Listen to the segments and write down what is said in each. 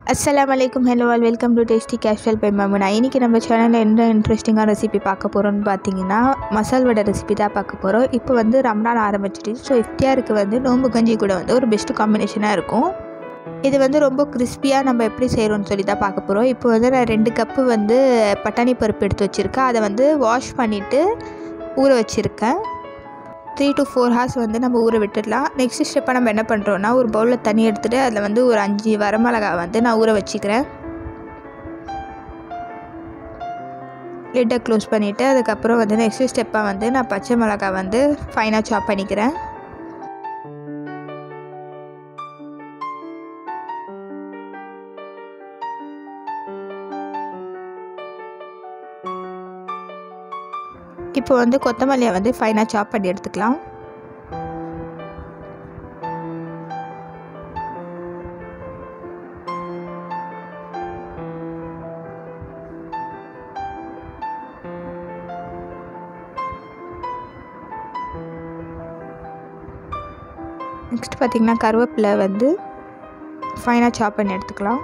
अस्सलामुअलैकुम hello all welcome to tasty casual by Mamuna. இன்றைக்கி நம்ம சேனலில் என்ன இன்ட்ரெஸ்டிங்கான ரெசிபி பார்க்க போகிறோம்னு பார்த்தீங்கன்னா மசால் வடை ரெசிபி தான் பார்க்க போகிறோம். இப்போ வந்து ரம்ஜான் ஆரம்பிச்சிட்டு ஸோ இஃப்தியாருக்கு வந்து நோம்பு கஞ்சி கூட வந்து ஒரு பெஸ்ட்டு காம்பினேஷனாக இருக்கும். இது வந்து ரொம்ப கிறிஸ்பியாக நம்ம எப்படி செய்கிறோன்னு சொல்லி தான் பார்க்க போகிறோம். இப்போ வந்து நான் 2 கப்பு வந்து பட்டாணி பருப்பு எடுத்து வச்சுருக்கேன். அதை வந்து வாஷ் பண்ணிவிட்டு ஊற வச்சுருக்கேன். 3 to 4 hours வந்து நம்ம ஊற விட்டுடலாம். நெக்ஸ்ட் ஸ்டெப்பாக நம்ம என்ன பண்ணுறோன்னா ஒரு பவுலில் தண்ணி எடுத்துகிட்டு அதில் வந்து ஒரு 5 வரமிளகாய் வந்து நான் ஊற வச்சுக்கிறேன். லிட்டை க்ளோஸ் பண்ணிவிட்டு அதுக்கப்புறம் வந்து நெக்ஸ்ட் ஸ்டெப்பாக வந்து நான் பச்சை மிளகாய் வந்து ஃபைனாக சாப் பண்ணிக்கிறேன். இப்போ வந்து கொத்தமல்லியை வந்து ஃபைனாக சாப் பண்ணி எடுத்துக்கலாம். நெக்ஸ்ட் பார்த்திங்கன்னா கருவேப்பிலை வந்து ஃபைனாக சாப் பண்ணி எடுத்துக்கலாம்.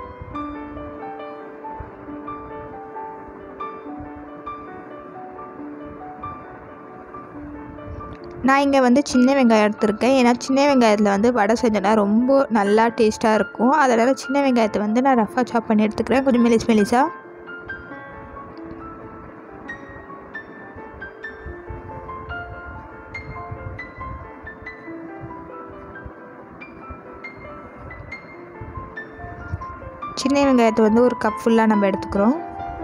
நான் இங்கே வந்து சின்ன வெங்காயம் எடுத்துருக்கேன். ஏன்னா சின்ன வெங்காயத்தில் வந்து வடை செஞ்சோன்னா ரொம்ப நல்லா டேஸ்ட்டாக இருக்கும். அதனால் சின்ன வெங்காயத்தை வந்து நான் ரஃபாக சாப் பண்ணி எடுத்துக்கிறேன், கொஞ்சம் மெலிசாக. சின்ன வெங்காயத்தை வந்து ஒரு கப் ஃபுல்லாக நம்ம எடுத்துக்கிறோம்.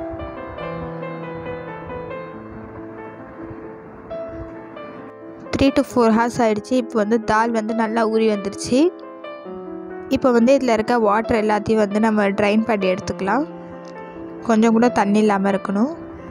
த்ரீ to 4 hours ஆகிடுச்சு. இப்போ வந்து தால் வந்து நல்லா ஊறி வந்துடுச்சு. இப்போ வந்து இதில் இருக்க வாட்டர் எல்லாத்தையும் வந்து நம்ம ட்ரைன் பண்ணி எடுத்துக்கலாம். கொஞ்சம் கூட தண்ணி இல்லாமல் இருக்கணும்.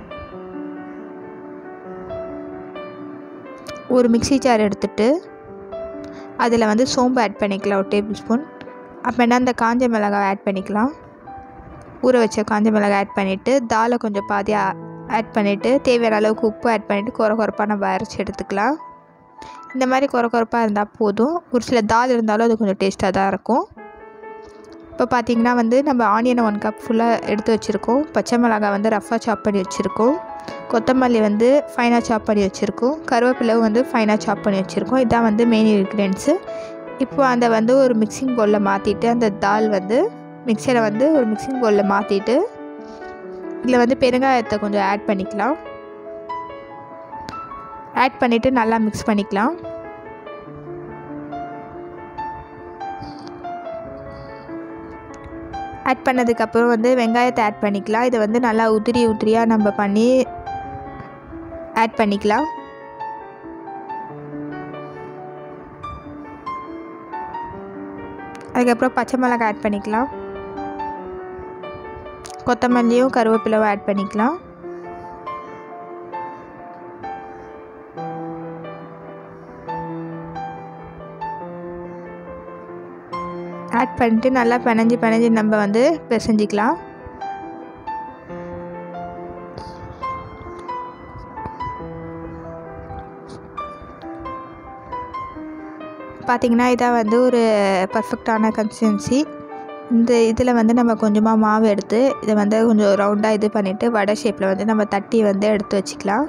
ஒரு மிக்ஸி ஜார் எடுத்துகிட்டு அதில் வந்து சோம்பு ஆட் பண்ணிக்கலாம், ஒரு டேபிள் ஸ்பூன். அப்புறம்னா அந்த காஞ்ச மிளகாய் ஆட் பண்ணிக்கலாம். ஊற வச்ச காஞ்ச மிளகாய் ஆட் பண்ணிவிட்டு தாலை கொஞ்சம் பாதியாக ஆட் பண்ணிவிட்டு தேவையான அளவுக்கு உப்பு ஆட் பண்ணிவிட்டு குறப்பாக நம்ம அரைச்சி எடுத்துக்கலாம். இந்த மாதிரி குறப்பாக இருந்தால் போதும். ஒரு சில தால் இருந்தாலும் அது கொஞ்சம் டேஸ்ட்டாக தான் இருக்கும். இப்போ பார்த்திங்கன்னா வந்து நம்ம ஆனியனை 1 கப் ஃபுல்லாக எடுத்து வச்சுருக்கோம். பச்சை மிளகாய் வந்து ரஃபாக சாப் பண்ணி வச்சுருக்கோம். கொத்தமல்லி வந்து ஃபைனாக சாப் பண்ணி வச்சுருக்கோம். கருவேப்பிலையும் வந்து ஃபைனாக சாப் பண்ணி வச்சுருக்கோம். இதான் வந்து மெயின் இன்க்ரீடியன்ட்ஸு. இப்போ அதை வந்து ஒரு மிக்சிங் பவுலில் மாற்றிட்டு அந்த தால் வந்து மிக்சரை வந்து ஒரு மிக்சிங் பவுலில் மாற்றிட்டு இதில் வந்து பெருங்காயத்தை கொஞ்சம் ஆட் பண்ணிக்கலாம். ஆட் பண்ணிவிட்டு நல்லா மிக்ஸ் பண்ணிக்கலாம். ஆட் பண்ணதுக்கப்புறம் வந்து வெங்காயத்தை ஆட் பண்ணிக்கலாம். இதை வந்து நல்லா உதிரியாக நம்ம பண்ணி ஆட் பண்ணிக்கலாம். அதுக்கப்புறம் பச்சை மிளகாய் ஆட் பண்ணிக்கலாம். கொத்தமல்லியும் கருவேப்பிலையும் ஆட் பண்ணிக்கலாம். ஆட் பண்ணிட்டு நல்லா பிணைஞ்சு நம்ம வந்து பிசைஞ்சிக்கலாம். பார்த்திங்கன்னா இதான் வந்து ஒரு பர்ஃபெக்டான கன்சிஸ்டன்சி. இந்த இதில் வந்து நம்ம கொஞ்சமாக மாவு எடுத்து இதை வந்து கொஞ்சம் ரவுண்டாக இது பண்ணிவிட்டு வடை ஷேப்பில் வந்து நம்ம தட்டி வந்து எடுத்து வச்சுக்கலாம்.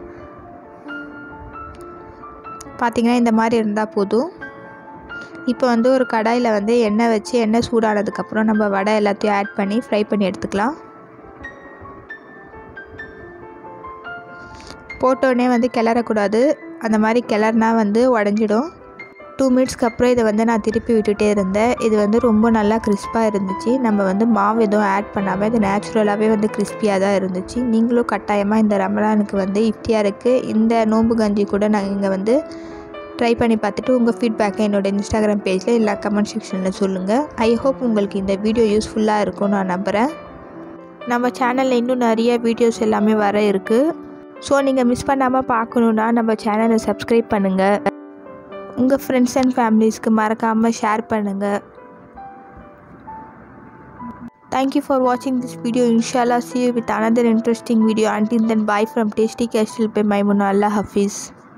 பார்த்திங்கன்னா இந்த மாதிரி இருந்தால் போதும். இப்போ வந்து ஒரு கடாயில் வந்து எண்ணெய் வச்சு எண்ணெய் சூடானதுக்கப்புறம் நம்ம வடை எல்லாத்தையும் ஆட் பண்ணி ஃப்ரை பண்ணி எடுத்துக்கலாம். போட்டோடனே வந்து கிளறக்கூடாது. அந்த மாதிரி கிளறினா வந்து உடஞ்சிடும். 2 மினிட்ஸ்க்கு அப்புறம் இதை வந்து நான் திருப்பி விட்டுட்டே இருந்தேன். இது வந்து ரொம்ப நல்லா கிறிஸ்பாக இருந்துச்சு. நம்ம வந்து மாவு எதுவும் ஆட் பண்ணாமல் இது நேச்சுரலாகவே வந்து கிறிஸ்பியாக தான் இருந்துச்சு. நீங்களும் கட்டாயமாக இந்த ரமலானுக்கு வந்து இஃப்தியாருக்கு இந்த நோம்பு கஞ்சி கூட நாங்கள் இங்கே வந்து ட்ரை பண்ணி பார்த்துட்டு உங்கள் ஃபீட்பேக்கை என்னோடய இன்ஸ்டாகிராம் பேஜில் இல்லை கமெண்ட் செக்ஷனில் சொல்லுங்கள். ஐ ஹோப் உங்களுக்கு இந்த வீடியோ யூஸ்ஃபுல்லாக இருக்கும்னு நான் நம்புகிறேன். நம்ம சேனலில் இன்னும் நிறைய வீடியோஸ் எல்லாமே வர இருக்குது. ஸோ நீங்கள் மிஸ் பண்ணாமல் பார்க்கணுன்னா நம்ம சேனலை சப்ஸ்கிரைப் பண்ணுங்கள். உங்கள் ஃப்ரெண்ட்ஸ் அண்ட் ஃபேமிலிஸ்க்கு மறக்காமல் ஷேர் பண்ணுங்கள். Thank you for watching this video. Inshallah, see you with another interesting video. Until then, bye from Tasty Casual by Maimuna. Allah Hafiz.